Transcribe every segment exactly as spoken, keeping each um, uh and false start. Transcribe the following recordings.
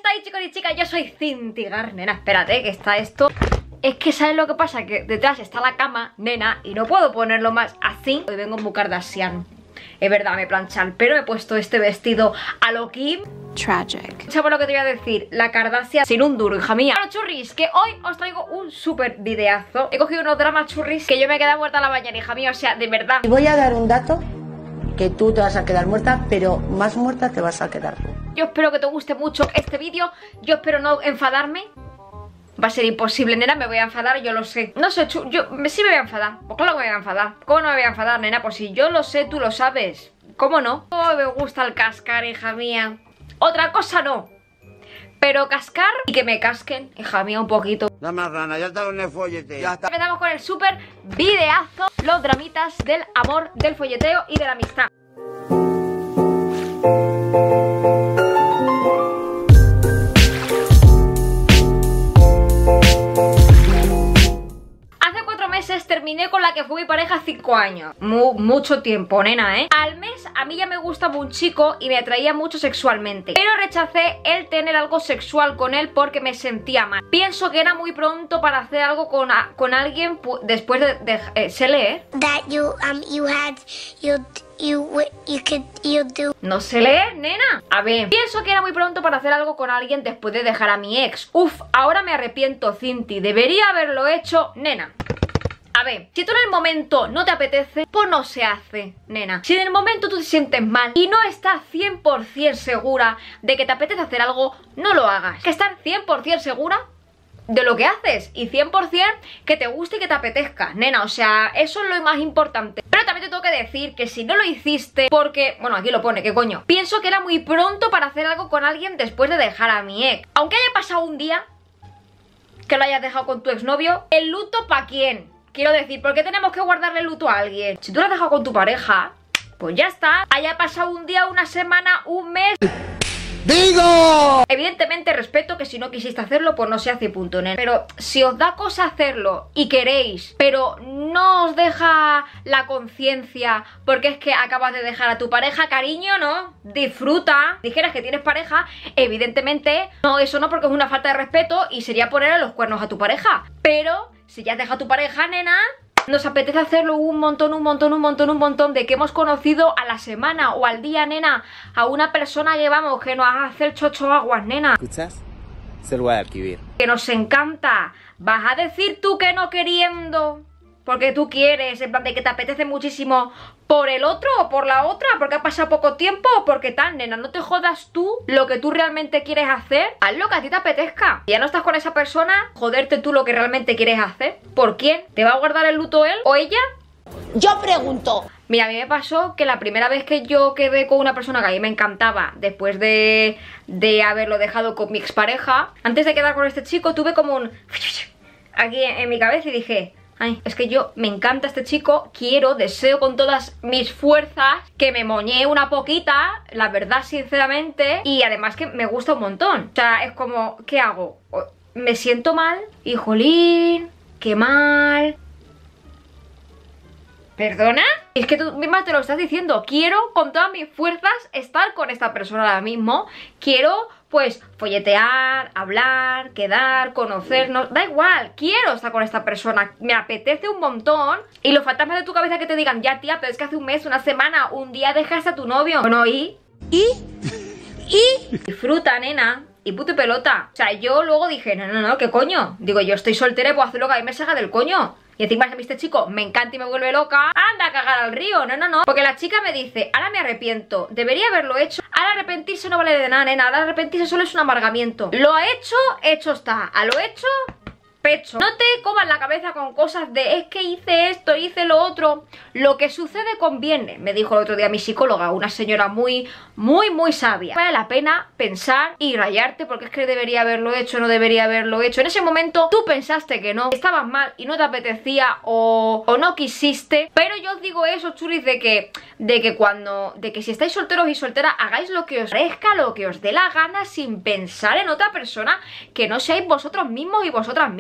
estáis, chicos y chicas? Yo soy Cinti Gar. Nena, espérate, que está esto. Es que ¿sabes lo que pasa? Que detrás está la cama, nena, y no puedo ponerlo más así. Hoy vengo muy Kardashian. Es verdad, me plancha el pelo, he puesto este vestido a lo Kim. Tragic. ¿Sabes lo que te voy a decir? La Kardashian sin un duro, hija mía. Bueno, churris, que hoy os traigo un súper videazo. He cogido unos dramas, churris, que yo me he quedado muerta a la mañana, hija mía. O sea, de verdad. Y voy a dar un dato que tú te vas a quedar muerta, pero más muerta te vas a quedar. Yo espero que te guste mucho este vídeo. Yo espero no enfadarme. Va a ser imposible, nena, me voy a enfadar, yo lo sé. No sé, chu yo me, sí me voy a enfadar. Pues claro que me voy a enfadar. ¿Cómo no me voy a enfadar, nena? Pues si yo lo sé, tú lo sabes. ¿Cómo no? Oh, me gusta el cascar, hija mía. Otra cosa no. Pero cascar y que me casquen, hija mía, un poquito. La marrana, ya está con el follete. Ya está. Empezamos con el súper videazo. Los dramitas del amor, del folleteo y de la amistad. Terminé con la que fue mi pareja cinco años. Mu mucho tiempo, nena, ¿eh? Al mes a mí ya me gustaba un chico y me atraía mucho sexualmente, pero rechacé el tener algo sexual con él porque me sentía mal. Pienso que era muy pronto para hacer algo con, a, con alguien después de... de eh, ¿sé leer? That you, um, you had, you, you, you could, you do. No sé leer, nena. A ver, pienso que era muy pronto para hacer algo con alguien después de dejar a mi ex. Uf, ahora me arrepiento, Cinti. Debería haberlo hecho, nena. A ver, si tú en el momento no te apetece, pues no se hace, nena. Si en el momento tú te sientes mal y no estás cien por cien segura de que te apetece hacer algo, no lo hagas. Que estar cien por cien segura de lo que haces y cien por cien que te guste y que te apetezca, nena. O sea, eso es lo más importante. Pero también te tengo que decir que si no lo hiciste porque... Bueno, aquí lo pone, ¿qué coño? Pienso que era muy pronto para hacer algo con alguien después de dejar a mi ex. Aunque haya pasado un día que lo hayas dejado con tu exnovio, ¿el luto para quién? Quiero decir, ¿por qué tenemos que guardarle luto a alguien? Si tú lo has dejado con tu pareja, pues ya está. Haya pasado un día, una semana, un mes. ¡Digo! Evidentemente respeto que si no quisiste hacerlo, pues no se hace y punto, nena. Pero si os da cosa hacerlo y queréis, pero no os deja la conciencia porque es que acabas de dejar a tu pareja, cariño, ¿no? Disfruta. Dijeras que tienes pareja, evidentemente, no, eso no, porque es una falta de respeto y sería ponerle los cuernos a tu pareja. Pero si ya has dejado a tu pareja, nena, nos apetece hacerlo un montón, un montón, un montón, un montón. De que hemos conocido a la semana o al día, nena, a una persona que vamos, que nos hace el chocho aguas, nena. ¿Escuchas? Se lo voy a escribir. Que nos encanta. ¿Vas a decir tú que no queriendo? Porque tú quieres, en plan de que te apetece muchísimo por el otro o por la otra, porque ha pasado poco tiempo o porque tal, nena. No te jodas tú lo que tú realmente quieres hacer. Haz lo que a ti te apetezca. Si ya no estás con esa persona, joderte tú lo que realmente quieres hacer. ¿Por quién? ¿Te va a guardar el luto él o ella? Yo pregunto. Mira, a mí me pasó que la primera vez que yo quedé con una persona que a mí me encantaba, después de, de haberlo dejado con mi expareja, antes de quedar con este chico, tuve como un... aquí en, en mi cabeza y dije... Ay, es que yo me encanta este chico, quiero, deseo con todas mis fuerzas que me moñee una poquita, la verdad, sinceramente, y además que me gusta un montón. O sea, es como, ¿qué hago? Me siento mal y jolín, qué mal. ¿Perdona? Es que tú misma te lo estás diciendo. Quiero con todas mis fuerzas estar con esta persona ahora mismo. Quiero, pues, folletear, hablar, quedar, conocernos. Da igual, quiero estar con esta persona. Me apetece un montón. Y los fantasmas de tu cabeza que te digan, ya tía, pero es que hace un mes, una semana, un día dejaste a tu novio. Bueno, ¿y? ¿Y? ¿Y? Disfruta, nena. Y puto pelota. O sea, yo luego dije, no, no, no, ¿qué coño? Digo, yo estoy soltera y puedo hacer lo que a mí me salga del coño. Y encima a mí este chico me encanta y me vuelve loca. Anda a cagar al río, no, no, no. Porque la chica me dice, ahora me arrepiento, debería haberlo hecho. Ahora arrepentirse no vale de nada, nena. Ahora arrepentirse solo es un amargamiento. Lo ha hecho, hecho está. A lo hecho, pecho. No te comas la cabeza con cosas de es que hice esto, hice lo otro. Lo que sucede conviene, me dijo el otro día mi psicóloga, una señora muy, muy, muy sabia. Vale la pena pensar y rayarte porque es que debería haberlo hecho, no debería haberlo hecho. En ese momento tú pensaste que no, estabas mal y no te apetecía o, o no quisiste. Pero yo os digo eso, churis, de que, de que cuando, de que si estáis solteros y solteras, hagáis lo que os parezca, lo que os dé la gana sin pensar en otra persona que no seáis vosotros mismos y vosotras mismas.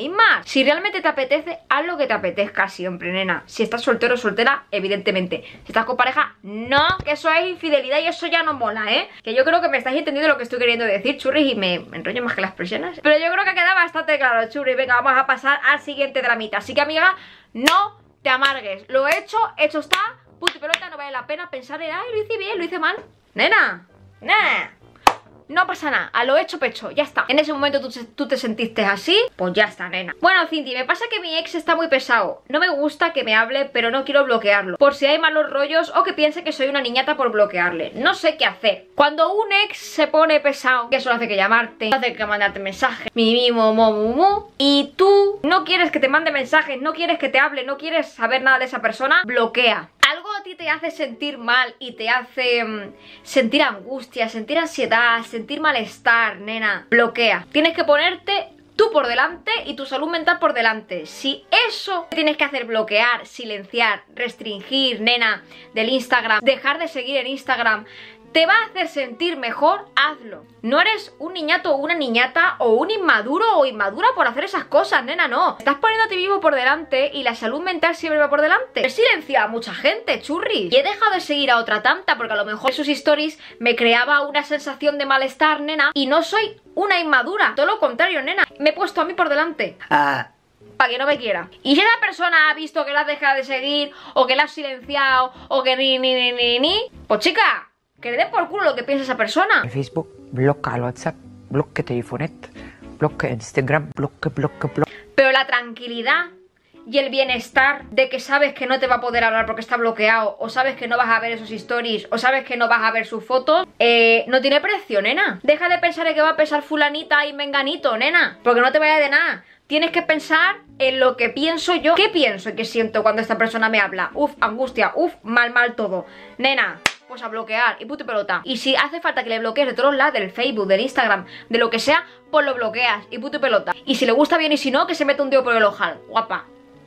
aguantéis más. Si realmente te apetece, haz lo que te apetezca siempre, nena. Si estás soltero o soltera, evidentemente. Si estás con pareja, no, que eso es infidelidad y eso ya no mola, ¿eh? Que yo creo que me estáis entendiendo lo que estoy queriendo decir, churris, y me, me enrollo más que las presiones. Pero yo creo que queda bastante claro, churris. Venga, vamos a pasar al siguiente dramita. Así que, amiga, no te amargues. Lo hecho, hecho está. Puto y pelota, no vale la pena pensar en, ay, lo hice bien, lo hice mal. Nena, nena. No pasa nada, a lo hecho pecho, ya está. En ese momento tú, tú te sentiste así, pues ya está, nena. Bueno, Cinti, me pasa que mi ex está muy pesado. No me gusta que me hable, pero no quiero bloquearlo, por si hay malos rollos o que piense que soy una niñata por bloquearle. No sé qué hacer. Cuando un ex se pone pesado, que solo hace que llamarte, hace que mandarte mensajes, mi mi mo mo mu mu, y tú no quieres que te mande mensajes, no quieres que te hable, no quieres saber nada de esa persona, bloquea. Algo a ti te hace sentir mal y te hace um, sentir angustia, sentir ansiedad, sentir malestar, nena, bloquea. Tienes que ponerte tú por delante y tu salud mental por delante. Si eso tienes que hacer, bloquear, silenciar, restringir, nena, del Instagram, dejar de seguir en Instagram, te va a hacer sentir mejor, hazlo. No eres un niñato o una niñata o un inmaduro o inmadura por hacer esas cosas, nena, no. Estás poniendo a ti mismo por delante y la salud mental siempre va por delante. He silenciado a mucha gente, churri. Y he dejado de seguir a otra tanta porque a lo mejor sus stories me creaba una sensación de malestar, nena, y no soy una inmadura. Todo lo contrario, nena. Me he puesto a mí por delante. Ah. Para que no me quiera. Y si esa persona ha visto que la has dejado de seguir o que la has silenciado o que ni ni ni ni ni, pues chica, que le dé por culo lo que piensa esa persona. Facebook, bloca el WhatsApp, bloque telefonet, bloque Instagram, bloque, bloque, bloque. Pero la tranquilidad y el bienestar de que sabes que no te va a poder hablar porque está bloqueado, o sabes que no vas a ver esos stories, o sabes que no vas a ver sus fotos, eh, no tiene precio, nena. Deja de pensar en que va a pesar fulanita y menganito, nena, porque no te vaya de nada. Tienes que pensar en lo que pienso yo. ¿Qué pienso y qué siento cuando esta persona me habla? Uf, angustia, uf, mal, mal todo. Nena, pues a bloquear y puto pelota. Y si hace falta que le bloquees de todos lados, del Facebook, del Instagram, de lo que sea, pues lo bloqueas y puto pelota. Y si le gusta bien y si no, que se mete un dedo por el ojal. Guapa.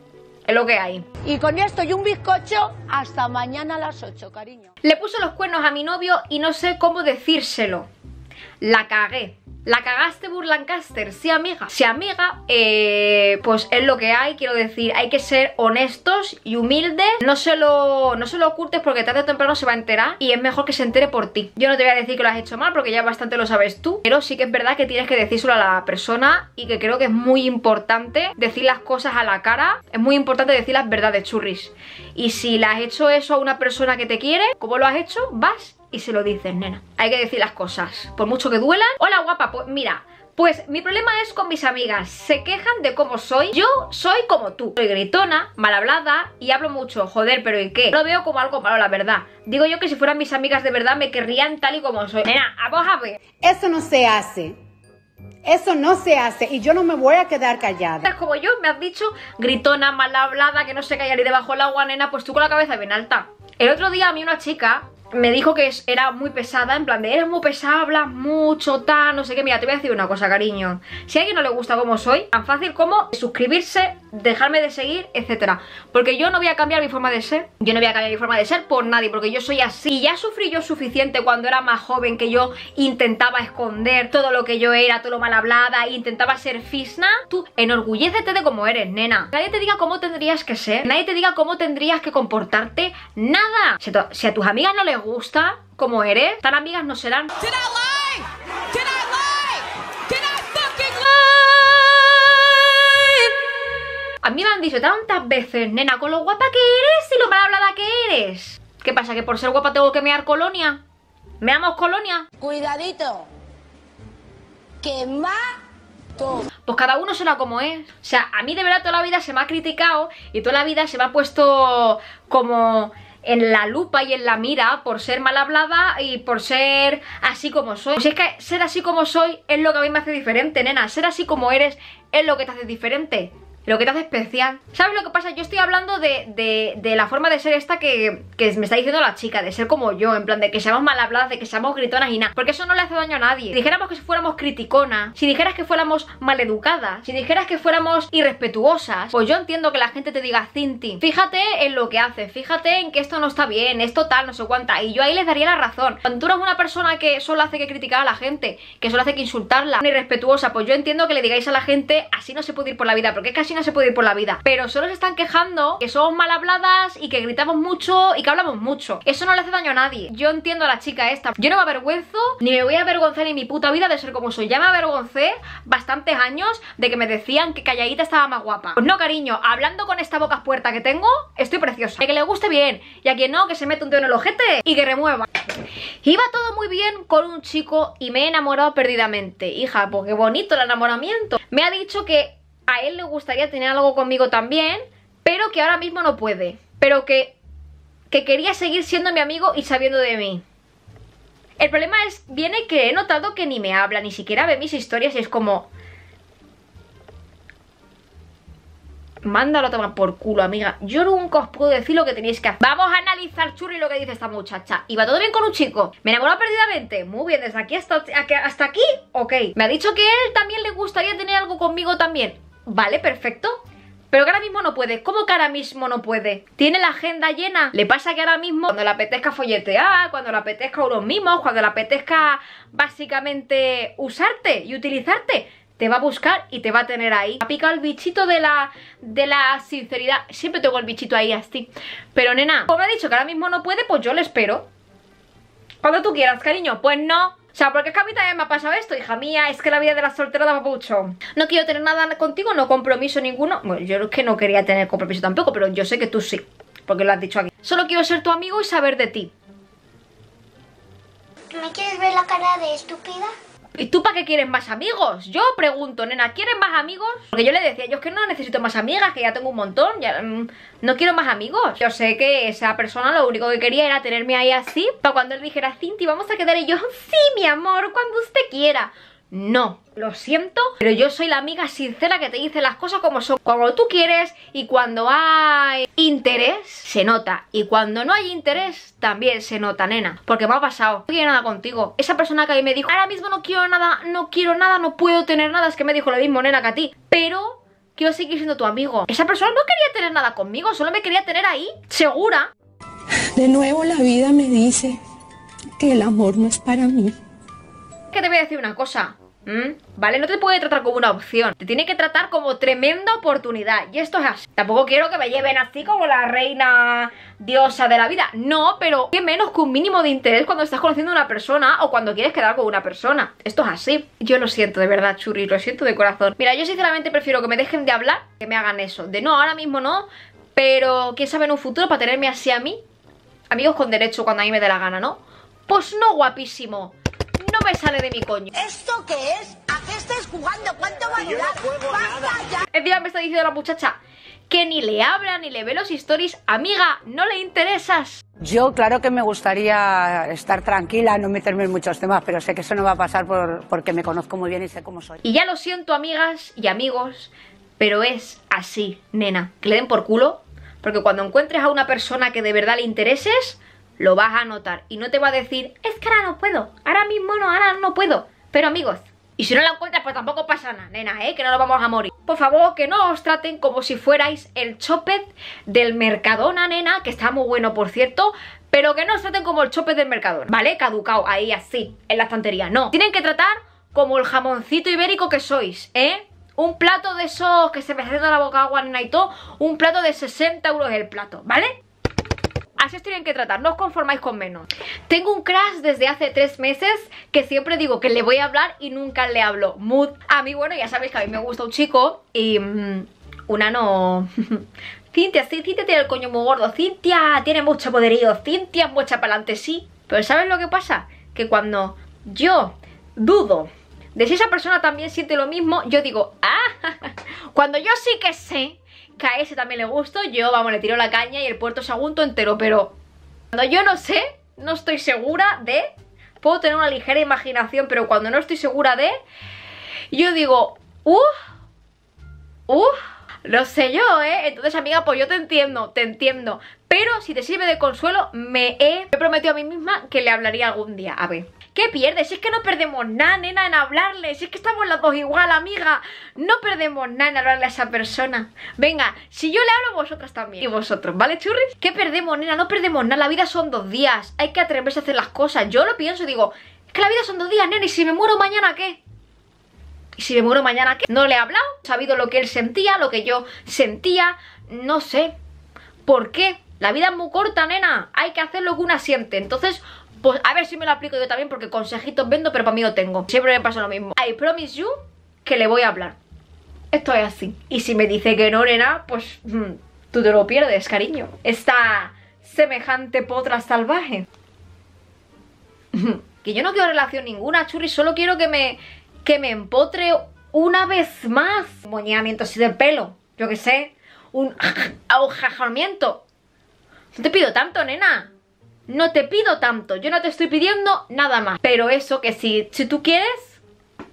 Es lo que hay. Y con esto y un bizcocho, hasta mañana a las ocho, cariño. Le puso los cuernos a mi novio y no sé cómo decírselo. La cagué. La cagaste, Burlancaster, sí, amiga. Sí, amiga, eh, pues es lo que hay, quiero decir, hay que ser honestos y humildes. No se lo, no se lo ocultes porque tarde o temprano se va a enterar y es mejor que se entere por ti. Yo no te voy a decir que lo has hecho mal porque ya bastante lo sabes tú, pero sí que es verdad que tienes que decírselo a la persona y que creo que es muy importante decir las cosas a la cara. Es muy importante decir las verdades, churris. Y si le has hecho eso a una persona que te quiere, ¿cómo lo has hecho? Vas y se lo dices, nena. Hay que decir las cosas, por mucho que duelan. Hola, guapa, pues mira, pues mi problema es con mis amigas. Se quejan de cómo soy. Yo soy como tú. Soy gritona, mal hablada y hablo mucho. Joder, pero ¿y qué? Lo veo como algo malo, la verdad. Digo yo que si fueran mis amigas de verdad me querrían tal y como soy. Nena, vamos a ver. Eso no se hace. Eso no se hace y yo no me voy a quedar callada. Es como yo, me has dicho gritona, mal hablada, que no se calla ni debajo del agua, nena, pues tú con la cabeza bien alta. El otro día a mí una chica me dijo que era muy pesada, en plan de eres muy pesada, hablas mucho, tal, no sé qué. Mira, te voy a decir una cosa, cariño. Si a alguien no le gusta como soy, tan fácil como suscribirse, dejarme de seguir, etcétera. Porque yo no voy a cambiar mi forma de ser. Yo no voy a cambiar mi forma de ser por nadie, porque yo soy así. Y ya sufrí yo suficiente cuando era más joven, que yo intentaba esconder todo lo que yo era, todo lo mal hablada, e intentaba ser fisna. Tú enorgullécete de cómo eres, nena. Nadie te diga cómo tendrías que ser, nadie te diga cómo tendrías que comportarte, nada. Si a, si a tus amigas no les gusta como eres, tan amigas no serán. Did I lie? Did I lie? Did I fucking lie? A mí me han dicho tantas veces, nena, con lo guapa que eres y lo mal hablada que eres. ¿Qué pasa? ¿Que por ser guapa tengo que mear colonia? ¿Meamos colonia? Cuidadito. Que mato. Pues cada uno será como es. O sea, a mí de verdad toda la vida se me ha criticado y toda la vida se me ha puesto como en la lupa y en la mira por ser mal hablada y por ser así como soy. Pues es que ser así como soy es lo que a mí me hace diferente, nena. Ser así como eres es lo que te hace diferente. lo que te hace especial. ¿Sabes lo que pasa? Yo estoy hablando de, de, de la forma de ser esta que, que me está diciendo la chica, de ser como yo, en plan de que seamos mal habladas, de que seamos gritonas y nada, porque eso no le hace daño a nadie. Si dijéramos que fuéramos criticonas, si dijeras que fuéramos maleducadas, si dijeras que fuéramos irrespetuosas, pues yo entiendo que la gente te diga, Cinti, fíjate en lo que haces, fíjate en que esto no está bien, esto tal, no sé cuánta, y yo ahí les daría la razón. Cuando tú eres una persona que solo hace que criticar a la gente, que solo hace que insultarla, una irrespetuosa, pues yo entiendo que le digáis a la gente, así no se puede ir por la vida, porque es que así no se puede ir por la vida. Pero solo se están quejando que somos mal habladas y que gritamos mucho y que hablamos mucho. Eso no le hace daño a nadie. Yo entiendo a la chica esta. Yo no me avergüenzo, ni me voy a avergonzar en mi puta vida de ser como soy. Ya me avergoncé bastantes años de que me decían que calladita estaba más guapa. Pues no, cariño, hablando con esta boca puerta que tengo, estoy preciosa. A que le guste bien, y a quien no, que se mete un dedo en el ojete y que remueva. Iba todo muy bien con un chico y me he enamorado perdidamente. Hija, pues qué bonito el enamoramiento. Me ha dicho que a él le gustaría tener algo conmigo también, pero que ahora mismo no puede. Pero que, que quería seguir siendo mi amigo y sabiendo de mí. El problema es, viene que he notado que ni me habla, ni siquiera ve mis historias y es como... Mándalo a tomar por culo, amiga. Yo nunca os puedo decir lo que tenéis que hacer. Vamos a analizar, churri, lo que dice esta muchacha. ¿Iba todo bien con un chico? ¿Me enamoró perdidamente? Muy bien, desde aquí hasta, hasta aquí, ok. Me ha dicho que él también le gustaría tener algo conmigo también. Vale, perfecto. Pero que ahora mismo no puede. ¿Cómo que ahora mismo no puede? ¿Tiene la agenda llena? ¿Le pasa que ahora mismo, cuando le apetezca folletear, cuando le apetezca unos mimos, cuando le apetezca básicamente usarte y utilizarte, te va a buscar y te va a tener ahí? Ha picado el bichito de la, de la sinceridad. Siempre tengo el bichito ahí así. Pero nena, como me ha dicho que ahora mismo no puede, pues yo le espero. Cuando tú quieras, cariño. Pues no. O sea, porque es que a mí también me ha pasado esto, hija mía. Es que la vida de la soltera da mucho. No quiero tener nada contigo, no compromiso ninguno. Bueno, yo es que no quería tener compromiso tampoco, pero yo sé que tú sí, porque lo has dicho aquí. Solo quiero ser tu amigo y saber de ti. ¿Me quieres ver la cara de estúpida? ¿Y tú para qué quieres más amigos? Yo pregunto, nena, ¿quieres más amigos? Porque yo le decía, yo es que no necesito más amigas, que ya tengo un montón, ya mmm, no quiero más amigos. Yo sé que esa persona lo único que quería era tenerme ahí así, para cuando él dijera, Cinti, vamos a quedar, y yo, sí, mi amor, cuando usted quiera. No, lo siento, pero yo soy la amiga sincera que te dice las cosas como son, como tú quieres, y cuando hay interés, se nota, y cuando no hay interés, también se nota, nena, porque me ha pasado. No quiero nada contigo. Esa persona que a mí me dijo, ahora mismo no quiero nada, no quiero nada, no puedo tener nada, es que me dijo lo mismo, nena, que a ti, pero quiero seguir siendo tu amigo. Esa persona no quería tener nada conmigo, solo me quería tener ahí, segura. De nuevo la vida me dice que el amor no es para mí. Que te voy a decir una cosa, ¿Mm? ¿vale? No te puede tratar como una opción, te tiene que tratar como tremenda oportunidad. Y esto es así. Tampoco quiero que me lleven así como la reina diosa de la vida. No, pero qué menos que un mínimo de interés cuando estás conociendo a una persona o cuando quieres quedar con una persona. Esto es así. Yo lo siento de verdad, churri, lo siento de corazón. Mira, yo sinceramente prefiero que me dejen de hablar, que me hagan eso. De no, ahora mismo no, pero quién sabe en un futuro para tenerme así a mí. Amigos con derecho cuando a mí me dé la gana, ¿no? Pues no, guapísimo. No me sale de mi coño. ¿Esto qué es? ¿A qué estáis jugando? ¿Cuánto va a durar? ¡Basta ya! Encima me está diciendo la muchacha que ni le habla ni le ve los stories. Amiga, no le interesas. Yo claro que me gustaría estar tranquila, no meterme en muchos temas, pero sé que eso no va a pasar por, porque me conozco muy bien y sé cómo soy. Y ya lo siento, amigas y amigos, pero es así, nena. Que le den por culo, porque cuando encuentres a una persona que de verdad le intereses, lo vas a notar y no te va a decir, es que ahora no puedo, ahora mismo no, ahora no puedo. Pero amigos, y si no la encuentras, pues tampoco pasa nada, nena, ¿eh? Que no nos vamos a morir. Por favor, que no os traten como si fuerais el Chopet del Mercadona, nena, que está muy bueno, por cierto, pero que no os traten como el Chopet del Mercadona, ¿vale? Caducao, ahí así, en la estantería, no. Tienen que tratar como el jamoncito ibérico que sois, ¿eh? Un plato de esos que se me hace la boca agua, nena, y todo, un plato de sesenta euros el plato, ¿vale? Así os tienen que tratar, no os conformáis con menos. Tengo un crush desde hace tres meses que siempre digo que le voy a hablar y nunca le hablo. Mood. A mí, bueno, ya sabéis que a mí me gusta un chico y mmm, una no... Cintia, sí, Cintia tiene el coño muy gordo. Cintia tiene mucho poderío. Cintia es mucha pa'lante, sí. Pero ¿sabes lo que pasa? Que cuando yo dudo de si esa persona también siente lo mismo, yo digo, ah, cuando yo sí que sé que a ese también le gusto, yo, vamos, le tiro la caña y el puerto segundo entero. Pero cuando yo no sé, no estoy segura de... Puedo tener una ligera imaginación, pero cuando no estoy segura de... Yo digo, uff, uff, Lo sé yo, ¿eh? Entonces, amiga, pues yo te entiendo, te entiendo. Pero si te sirve de consuelo, me he, me he prometido a mí misma que le hablaría algún día. A ver, ¿qué pierdes? Si es que no perdemos nada, nena, en hablarle. Si es que estamos las dos igual, amiga. No perdemos nada en hablarle a esa persona. Venga, si yo le hablo, vosotras también. Y vosotros, ¿vale, churris? ¿Qué perdemos, nena? No perdemos nada. La vida son dos días. Hay que atreverse a hacer las cosas. Yo lo pienso y digo, es que la vida son dos días, nena. ¿Y si me muero mañana, qué? ¿Y si me muero mañana, qué? No le he hablado. He sabido lo que él sentía, lo que yo sentía. No sé. ¿Por qué? La vida es muy corta, nena. Hay que hacer lo que una siente. Entonces, pues a ver si me lo aplico yo también, porque consejitos vendo, pero para mí lo tengo. Siempre me pasa lo mismo. I promise you que le voy a hablar. Esto es así. Y si me dice que no, nena, pues mmm, tú te lo pierdes, cariño. Esta semejante potra salvaje. Que yo no quiero relación ninguna, churri. Solo quiero que me, que me empotre una vez más. Un moñamiento así de pelo. Yo qué sé. Un aujajamiento. No te pido tanto, nena. No te pido tanto. Yo no te estoy pidiendo nada más. Pero eso que si, si tú quieres...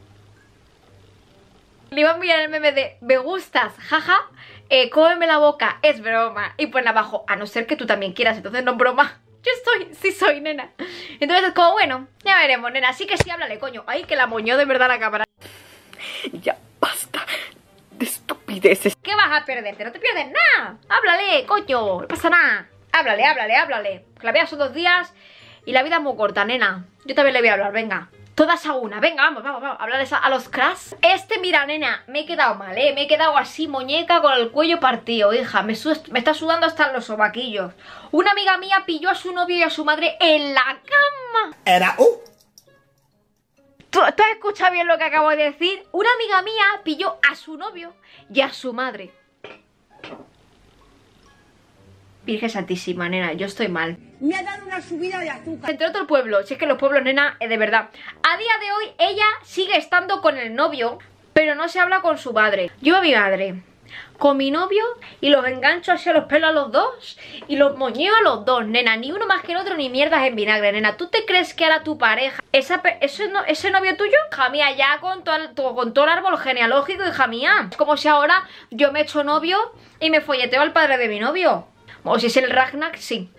Le iba a enviar el meme de me gustas, jaja, eh, cómeme la boca, es broma. Y pone abajo, a no ser que tú también quieras. Entonces no es broma. Yo estoy, sí soy, nena. Entonces es como, bueno, ya veremos, nena. Así que sí, háblale, coño. Ay, que la moñó de verdad la cámara. Ya basta de estupideces. ¿Qué vas a perderte? No te pierdes nada. Háblale, coño, no pasa nada. Háblale, háblale, háblale. Que la vida son dos días y la vida es muy corta, nena. Yo también le voy a hablar, venga. Todas a una, venga, vamos, vamos, vamos. Hablarles a, a los cracks. Este, mira, nena, me he quedado mal, eh. Me he quedado así, muñeca, con el cuello partido, hija. Me, me está sudando hasta los sobaquillos. Una amiga mía pilló a su novio y a su madre en la cama. Era uh. ¿Tú, ¿Tú has escuchado bien lo que acabo de decir? Una amiga mía pilló a su novio y a su madre. Virgen Santísima, nena, yo estoy mal. Me ha dado una subida de azúcar. Entre otro pueblo, si es que los pueblos, nena, eh, de verdad. A día de hoy ella sigue estando con el novio, pero no se habla con su madre. Yo a mi madre, con mi novio, y los engancho hacia los pelos a los dos, y los moñeo a los dos, nena. Ni uno más que el otro, ni mierdas en vinagre, nena. ¿Tú te crees que ahora tu pareja, esa, ese, no, ese novio tuyo? Hija mía, ya con todo, el, con todo el árbol genealógico, hija mía. Es como si ahora yo me echo novio y me folleteo al padre de mi novio. O si es el Ragnar, sí.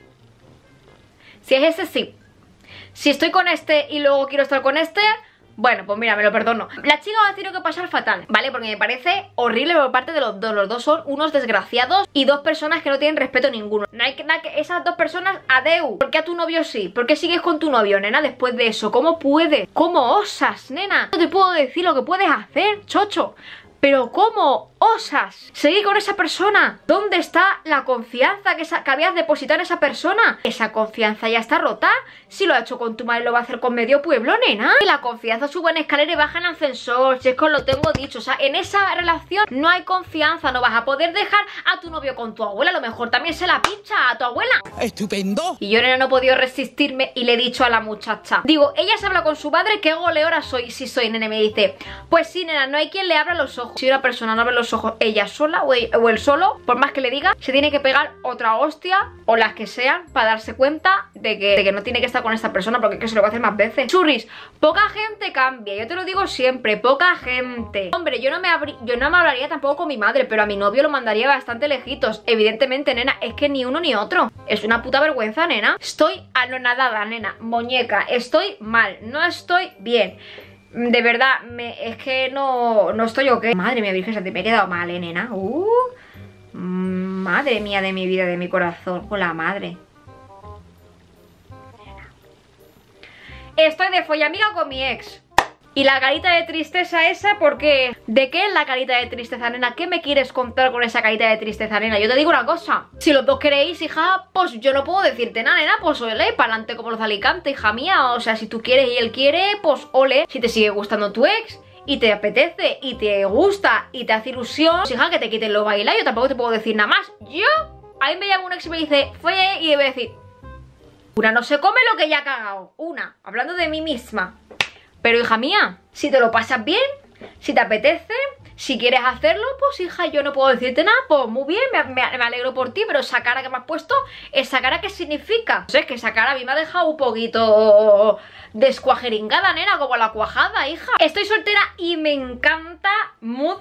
Si es ese, sí. Si estoy con este y luego quiero estar con este, bueno, pues mira, me lo perdono. La chica va a tener que pasar fatal, ¿vale? Porque me parece horrible por parte de los dos. Los dos son unos desgraciados y dos personas que no tienen respeto ninguno. No hay que, nada que esas dos personas, adeu. ¿Por qué a tu novio sí? ¿Por qué sigues con tu novio, nena, después de eso? ¿Cómo puedes? ¿Cómo osas, nena? No te puedo decir lo que puedes hacer, chocho. Pero ¿cómo osas seguir con esa persona? ¿Dónde está la confianza que, que habías depositado en esa persona? Esa confianza ya está rota. Si lo ha hecho con tu madre, lo va a hacer con medio pueblo, nena. Y la confianza sube en escalera y baja en ascensor. Si es que os lo tengo dicho. O sea, en esa relación no hay confianza. No vas a poder dejar a tu novio con tu abuela. A lo mejor también se la pincha a tu abuela. ¡Estupendo! Y yo, nena, no he podido resistirme y le he dicho a la muchacha. Digo, ella se habla con su madre. ¿Qué goleora soy? Si soy, nene. Me dice, pues sí, nena, no hay quien le abra los ojos. Si una persona no abre los ojos ella sola o él solo, por más que le diga, se tiene que pegar otra hostia o las que sean para darse cuenta de que, de que no tiene que estar con esta persona, porque es que se lo va a hacer más veces. Churris, poca gente cambia, yo te lo digo siempre, poca gente. Hombre, yo no me abrí, yo no me hablaría tampoco con mi madre, pero a mi novio lo mandaría bastante lejitos. Evidentemente, nena, es que ni uno ni otro. Es una puta vergüenza, nena. Estoy anonadada, nena, muñeca, estoy mal, no estoy bien. De verdad, me, es que no, no estoy ok. Madre mía, Virgen Santa, me he quedado mal, ¿eh, nena? Uh, madre mía de mi vida, de mi corazón, con la madre. Estoy de follamiga con mi ex. Y la carita de tristeza esa, porque... ¿De qué es la carita de tristeza, nena? ¿Qué me quieres contar con esa carita de tristeza, nena? Yo te digo una cosa. Si los dos queréis, hija, pues yo no puedo decirte nada, nena. Pues ole, para adelante como los de Alicante, hija mía. O sea, si tú quieres y él quiere, pues ole. Si te sigue gustando tu ex y te apetece y te gusta y te hace ilusión, pues hija, que te quiten los bailas. Yo tampoco te puedo decir nada más. Yo, a mí me llama un ex y me dice, fue, y debe decir, una no se come lo que ya ha cagado. Una, hablando de mí misma. Pero hija mía, si te lo pasas bien, si te apetece, si quieres hacerlo, pues hija, yo no puedo decirte nada. Pues muy bien, me, me, me alegro por ti. Pero esa cara que me has puesto, ¿esa cara qué significa? O sea, es que esa cara a mí me ha dejado un poquito descuajeringada, nena, como la cuajada, hija. Estoy soltera y me encanta mood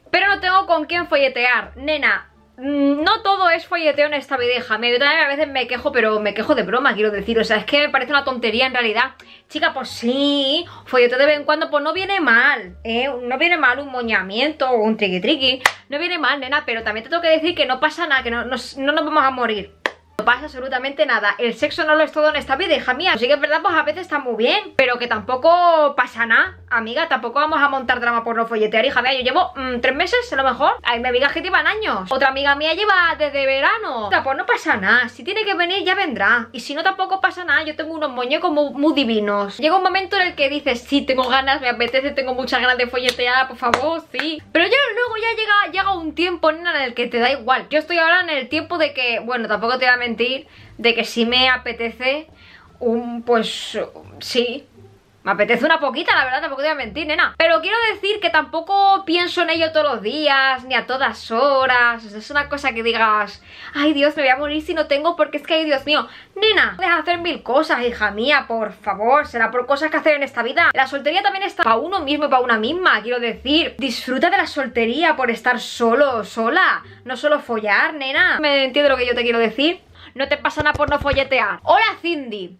pero no tengo con quién folletear. Nena, no todo es folleteo en esta vida, hija mía. Yo también a veces me quejo, pero me quejo de broma, quiero decir. O sea, es que me parece una tontería en realidad. Chica, pues sí, folleteo de vez en cuando, pues no viene mal, ¿eh? No viene mal un moñamiento o un triqui triqui. No viene mal, nena, pero también te tengo que decir que no pasa nada, que no nos, no nos vamos a morir. No pasa absolutamente nada. El sexo no lo es todo en esta vida, hija mía. Sí que es verdad, pues a veces está muy bien, pero que tampoco pasa nada, amiga. Tampoco vamos a montar drama por no folletear, hija mía. Yo llevo mmm, tres meses, a lo mejor. Hay amigas que llevan años. Otra amiga mía lleva desde verano. O sea, pues no pasa nada. Si tiene que venir, ya vendrá. Y si no, tampoco pasa nada. Yo tengo unos muñecos muy, muy divinos. Llega un momento en el que dices, sí, tengo ganas, me apetece, tengo muchas ganas de folletear, por favor, sí. Pero ya luego ya llega, llega un tiempo, nena, en el que te da igual. Yo estoy ahora en el tiempo de que, bueno, tampoco te voy a mentir, de que si me apetece un, pues, sí, me apetece una poquita, la verdad, tampoco te voy a mentir, nena. Pero quiero decir que tampoco pienso en ello todos los días, ni a todas horas. O sea, es una cosa que digas, ay Dios, me voy a morir si no tengo, porque es que, ay Dios mío. Nena, deja de hacer mil cosas, hija mía, por favor. Será por cosas que hacer en esta vida. La soltería también está para uno mismo y para una misma, quiero decir. Disfruta de la soltería por estar solo, sola. No solo follar, nena. ¿Me entiendes lo que yo te quiero decir? No te pasa nada por no folletear. Hola, Cindy.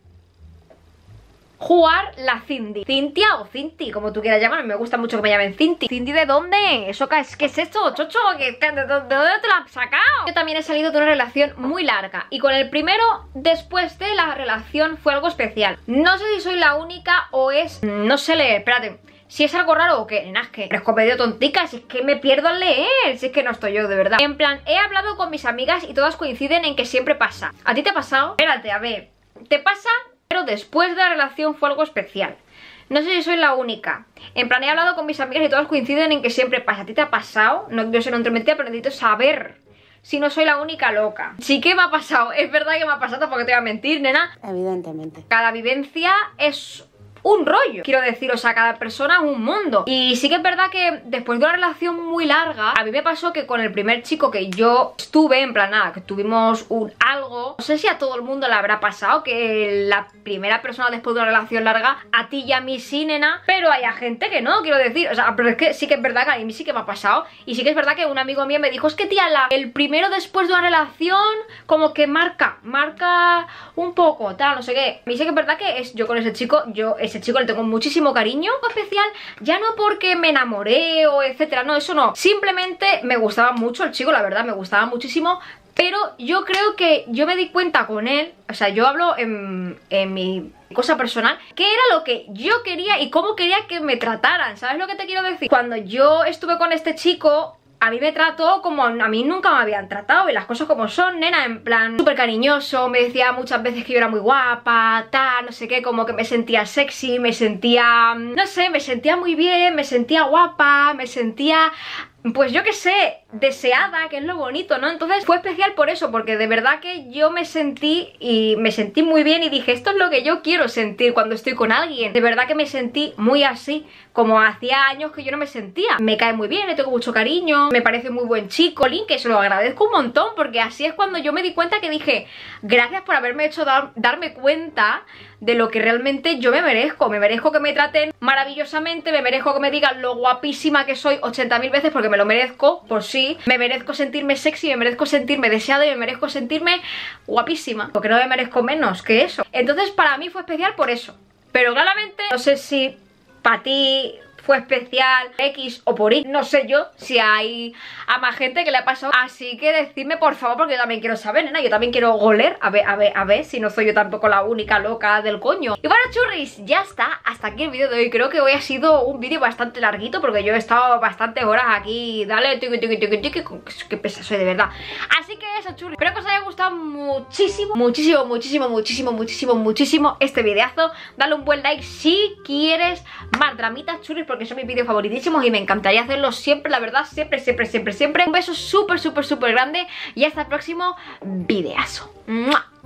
Jugar la Cindy. Cintia o Cinti, como tú quieras llamarme. Me gusta mucho que me llamen Cinti. ¿Cindy de dónde? ¿Eso qué es, qué es esto, chocho? ¿De, de, de dónde te lo has sacado? Yo también he salido de una relación muy larga. Y con el primero, después de la relación, fue algo especial. No sé si soy la única o es... No sé leer, espérate. Si es algo raro o qué, nena, es que eres medio tontica, si es que me pierdo al leer, si es que no estoy yo, de verdad. En plan, he hablado con mis amigas y todas coinciden en que siempre pasa. ¿A ti te ha pasado? Espérate, a ver, ¿te pasa? Pero después de la relación fue algo especial. No sé si soy la única. En plan, he hablado con mis amigas y todas coinciden en que siempre pasa. ¿A ti te ha pasado? No, yo sé, no entre mentira, pero necesito saber si no soy la única loca. Sí que me ha pasado, es verdad que me ha pasado, porque te voy a mentir, nena. Evidentemente. Cada vivencia es un rollo, quiero decir, o sea, cada persona es un mundo. Y sí que es verdad que después de una relación muy larga, a mí me pasó que con el primer chico que yo estuve, en plan, nada, que tuvimos un algo, no sé si a todo el mundo le habrá pasado que la primera persona después de una relación larga, a ti y a mí sí, nena, pero hay a gente que no, quiero decir, o sea, pero es que sí que es verdad que a mí sí que me ha pasado. Y sí que es verdad que un amigo mío me dijo, es que tía, la, el primero después de una relación como que marca, marca un poco, tal, no sé qué. A mí sí que es verdad que es, yo con ese chico, yo ese chico le tengo muchísimo cariño especial, ya no porque me enamoré o etcétera, no, eso no, simplemente me gustaba mucho el chico, la verdad, me gustaba muchísimo. Pero yo creo que yo me di cuenta con él, o sea, yo hablo en, en mi cosa personal, qué era lo que yo quería y cómo quería que me trataran, ¿sabes lo que te quiero decir? Cuando yo estuve con este chico, a mí me trató como a mí nunca me habían tratado, y las cosas como son, nena, en plan súper cariñoso. Me decía muchas veces que yo era muy guapa, tal, no sé qué, como que me sentía sexy, me sentía, no sé, me sentía muy bien, me sentía guapa, me sentía, pues yo qué sé, deseada, que es lo bonito, ¿no? Entonces fue especial por eso, porque de verdad que yo me sentí y me sentí muy bien y dije, esto es lo que yo quiero sentir cuando estoy con alguien. De verdad que me sentí muy así, como hacía años que yo no me sentía. Me cae muy bien, le tengo mucho cariño, me parece muy buen chico, Link, que se lo agradezco un montón, porque así es cuando yo me di cuenta que dije, gracias por haberme hecho dar, darme cuenta de lo que realmente yo me merezco. Me merezco que me traten maravillosamente, me merezco que me digan lo guapísima que soy ochenta mil veces, porque me lo merezco, por sí. Me merezco sentirme sexy, me merezco sentirme deseada y me merezco sentirme guapísima, porque no me merezco menos que eso. Entonces para mí fue especial por eso. Pero claramente no sé si para ti fue especial X o por Y, no sé yo si hay a más gente que le ha pasado. Así que decidme por favor, porque yo también quiero saber, nena, yo también quiero oler, a ver, a ver, a ver si no soy yo tampoco la única loca del coño. Y bueno, churris, ya está, hasta aquí el vídeo de hoy. Creo que hoy ha sido un vídeo bastante larguito, porque yo he estado bastantes horas aquí, dale, tiqui, tiqui, tiqui, tiqui, qué pesa soy de verdad. Así que eso, churris, espero que os haya gustado muchísimo, muchísimo, muchísimo, muchísimo, muchísimo, muchísimo este videazo. Dale un buen like si quieres más dramitas, churris, porque son mis vídeos favoritísimos y me encantaría hacerlos siempre, la verdad, siempre, siempre, siempre, siempre. Un beso súper, súper, súper grande y hasta el próximo videazo. ¡Mua!